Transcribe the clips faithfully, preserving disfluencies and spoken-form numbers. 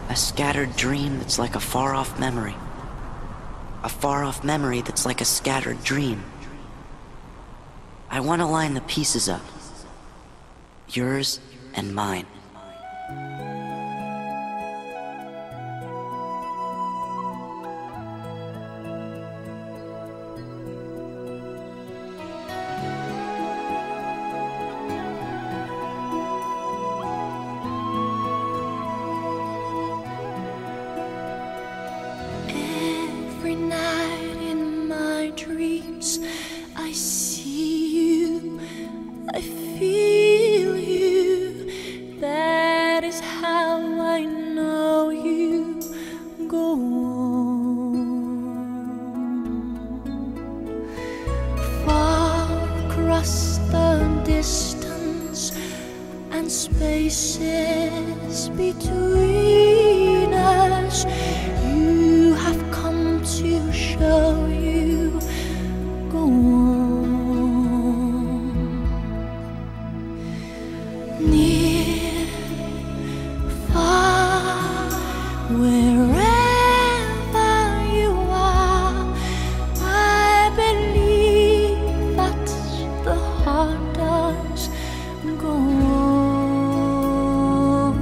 A scattered dream that's like a far-off memory. A far-off memory that's like a scattered dream. I want to line the pieces up. Yours and mine. Every night in my dreams, I see you, I feel you. That is how I know you. Go on. Far across the distance and spaces between us, you have come to show you. Go on. Near, far, wherever you are, I believe that the heart does. Go on.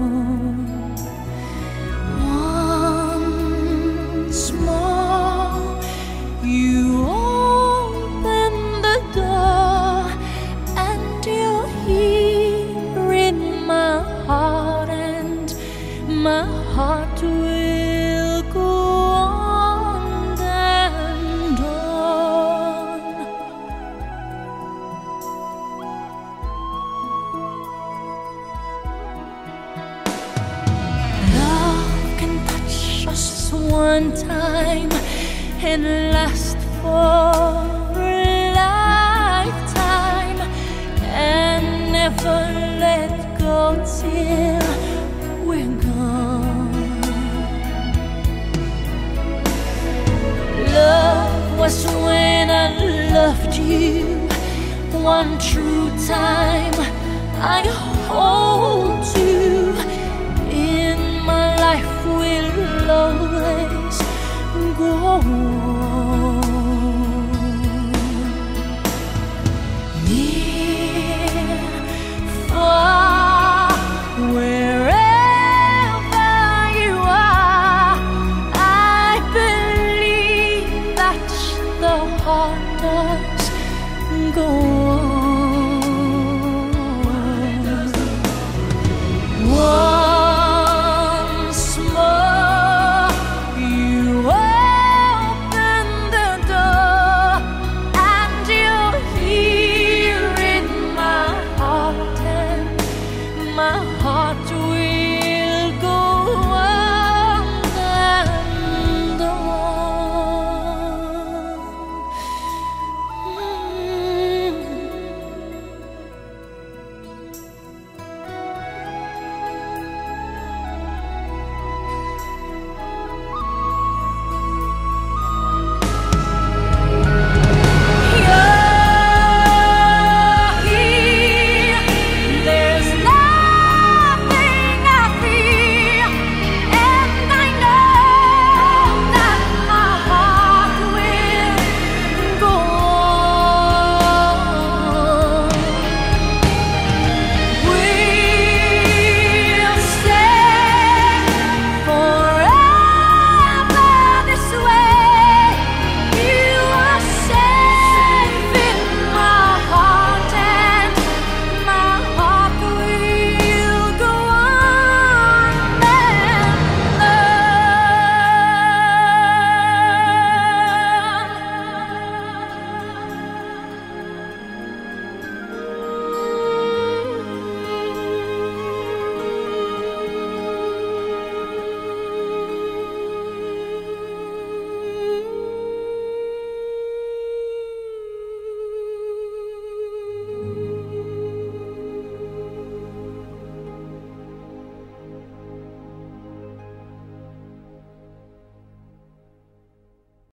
Once more, you open the door, and you're here in my heart, and my heart will go on and on. Love can touch us one time and last for a lifetime, and never let go till we're gone. Love was when I loved you one true time. I hold